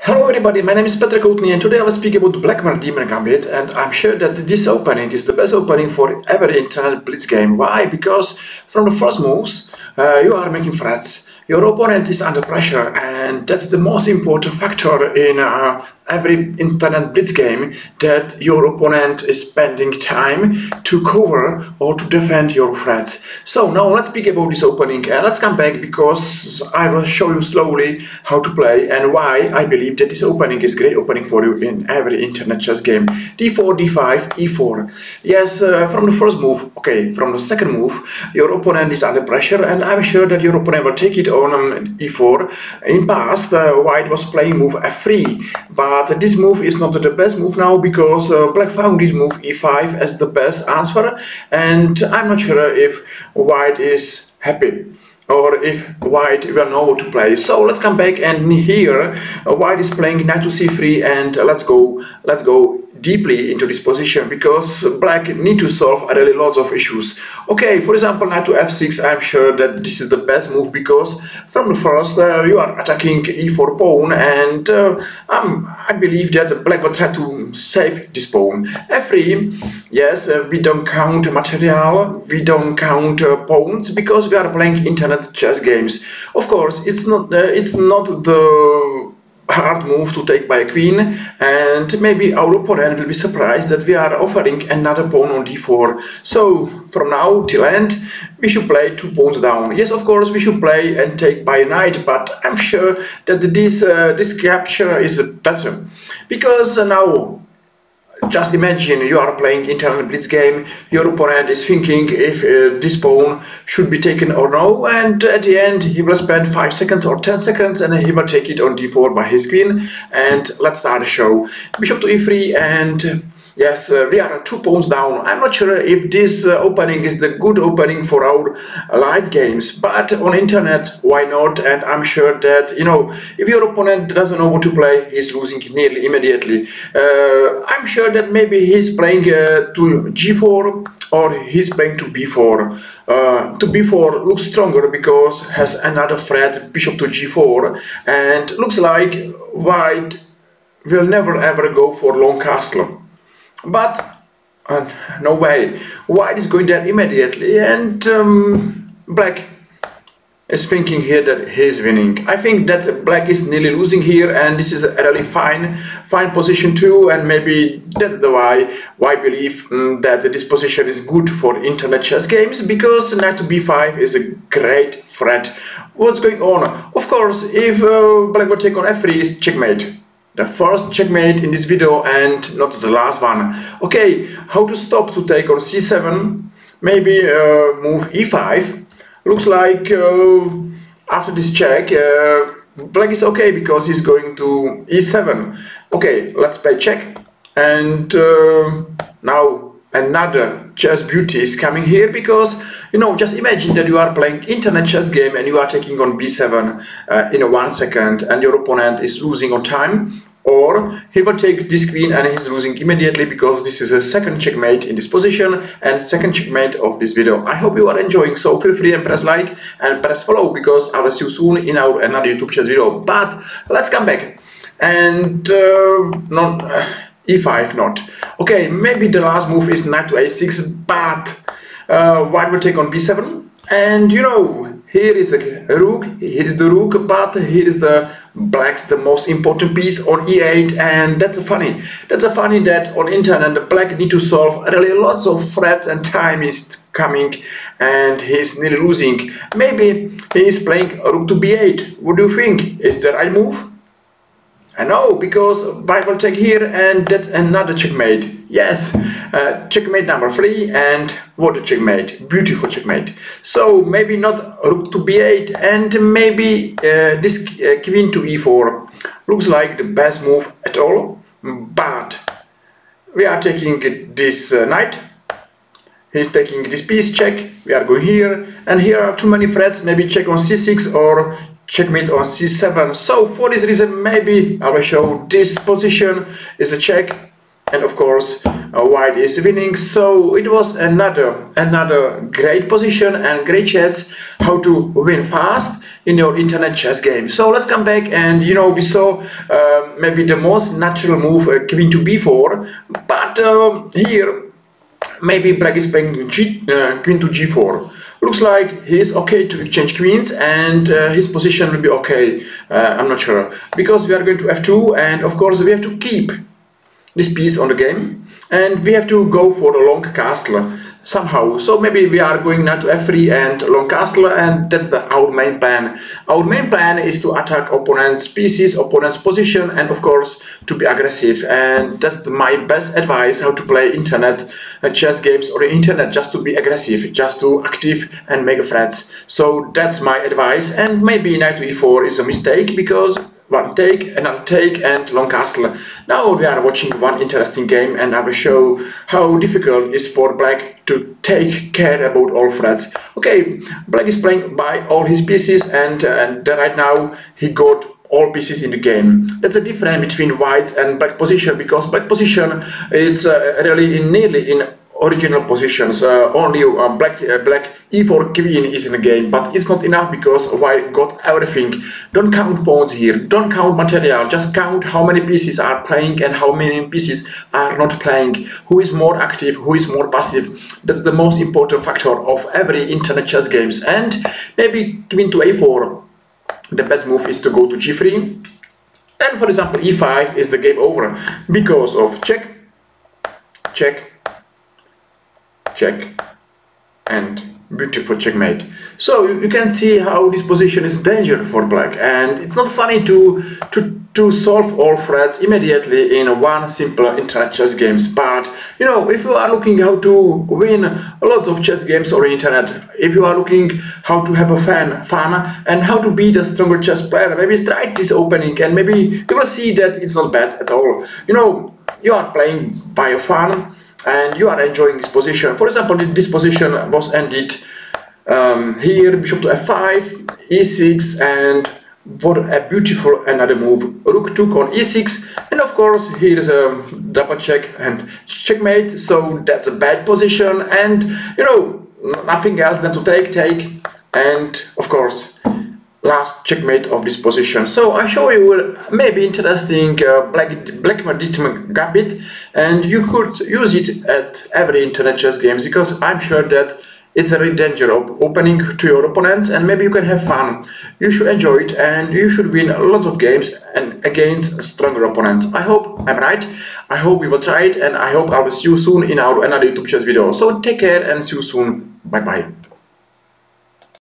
Hello everybody, my name is koutnyy and today I will speak about Blackmar-Diemer Gambit, and I'm sure that this opening is the best opening for every internet blitz game. Why? Because from the first moves you are making threats, your opponent is under pressure, and that's the most important factor in every internet blitz game, that your opponent is spending time to cover or to defend your threats. So now let's speak about this opening, and let's come back because I will show you slowly how to play and why I believe that this opening is great opening for you in every internet chess game. d4, d5, e4. Yes, from the first move, okay, from the second move, your opponent is under pressure, and I'm sure that your opponent will take it on e4. In past, white was playing move f3, but this move is not the best move now because black found this move e5 as the best answer, and I'm not sure if white is happy or if white will know what to play. So let's come back, and here white is playing knight to c3, and let's go deeply into this position because black need to solve really lots of issues. Okay, for example, knight to f6, I'm sure that this is the best move because from the first you are attacking e4 pawn, and I believe that black will try to save this pawn. f3, yes, we don't count material, we don't count pawns because we are playing internet chess games. Of course, it's not the hard move to take by a queen, and maybe our opponent will be surprised that we are offering another pawn on d4. So from now till end we should play 2 pawns down. Yes, of course we should play and take by a knight, but I'm sure that this capture is better because now just imagine you are playing internet blitz game, your opponent is thinking if this pawn should be taken or no, and at the end he will spend 5 seconds or 10 seconds and he will take it on d4 by his queen. And let's start the show. Bishop to e3, and yes, we are 2 pawns down. I'm not sure if this opening is the good opening for our live games, but on internet, why not? And I'm sure that, you know, if your opponent doesn't know what to play, he's losing nearly immediately. I'm sure that maybe he's playing to g4 or he's playing to b4. To b4 looks stronger because has another threat, bishop to g4, and looks like white will never ever go for long castle. But no way, white is going there immediately, and black is thinking here that he is winning. I think that black is nearly losing here, and this is a really fine position too, and maybe that's the why I believe that this position is good for internet chess games, because knight to b5 is a great threat. What's going on? Of course, if black will take on f3 is checkmate. The first checkmate in this video and not the last one. Okay, how to stop to take on c7? Maybe move e5. Looks like after this check, black is okay because he's going to e7. Okay, let's play check. And now another chess beauty is coming here because, you know, just imagine that you are playing internet chess game and you are taking on b7 in 1 second, and your opponent is losing on time, or he will take this queen and he's losing immediately because this is a second checkmate in this position and second checkmate of this video. I hope you are enjoying, so feel free and press like and press follow because I will see you soon in our another YouTube chess video. But let's come back and not e5 not. Okay, maybe the last move is knight to a6, but white will take on b7, and you know, here is a rook, here is the rook, but here is the black's the most important piece on e8, and that's funny that on internet the black need to solve really lots of threats and time is coming and he's nearly losing. Maybe he is playing rook to b8. What do you think? Is the right move? I know, because white will take here, and that's another checkmate. Yes, checkmate number 3, and what a checkmate, beautiful checkmate. So maybe not rook to b8, and maybe this queen to e4 looks like the best move at all, but we are taking this knight, he's taking this piece, check, we are going here, and here are too many threats, maybe check on c6 or checkmate on c7. So for this reason, maybe I will show this position is a check, and of course white is winning. So it was another great position and great chess how to win fast in your internet chess game. So let's come back, and we saw maybe the most natural move, queen to b4, but here maybe black is playing queen to g4. Looks like he's okay to exchange queens, and his position will be okay. I'm not sure, because we are going to f2, and of course we have to keep this piece on the game, and we have to go for a long castle somehow. So maybe we are going now to f3 and long castle, and that's our main plan. Our main plan is to attack opponent's pieces, opponent's position, and of course to be aggressive. And that's my best advice how to play internet chess games or internet, just to be aggressive, just to active and make friends. So that's my advice. And maybe knight to e4 is a mistake, because one take, another take, and long castle. Now we are watching one interesting game, and I will show how difficult it is for black to take care about all threats. Okay, black is playing by all his pieces, and right now he got all pieces in the game. That's a difference between white's and black position, because black position is really nearly in original positions. Only black e4 queen is in the game, but it's not enough, because white got everything. Don't count pawns here, don't count material, just count how many pieces are playing and how many pieces are not playing. Who is more active, who is more passive. That's the most important factor of every internet chess games. And maybe queen to a4, the best move is to go to g3, and for example e5 is the game over, because of check, check, check, and beautiful checkmate. So you can see how this position is dangerous for black, and it's not funny to solve all threats immediately in one simple internet chess games. But if you are looking how to win lots of chess games on the internet, if you are looking how to have a fun and how to be the stronger chess player, maybe try this opening, and maybe you will see that it's not bad at all. You are playing by fun, and you are enjoying this position. For example, this position was ended here, bishop to f5, e6, and what a beautiful another move, rook took on e6, and of course here is a double check and checkmate. So that's a bad position, and nothing else than to take, and of course last checkmate of this position. So I show you maybe interesting Blackmar-Diemer Gambit, and you could use it at every internet chess games, because I'm sure that it's a real danger of opening to your opponents, and maybe you can have fun. You should enjoy it, and you should win lots of games and against stronger opponents. I hope I'm right. I hope we will try it, and I hope I will see you soon in our another YouTube chess video. So take care and see you soon. Bye bye.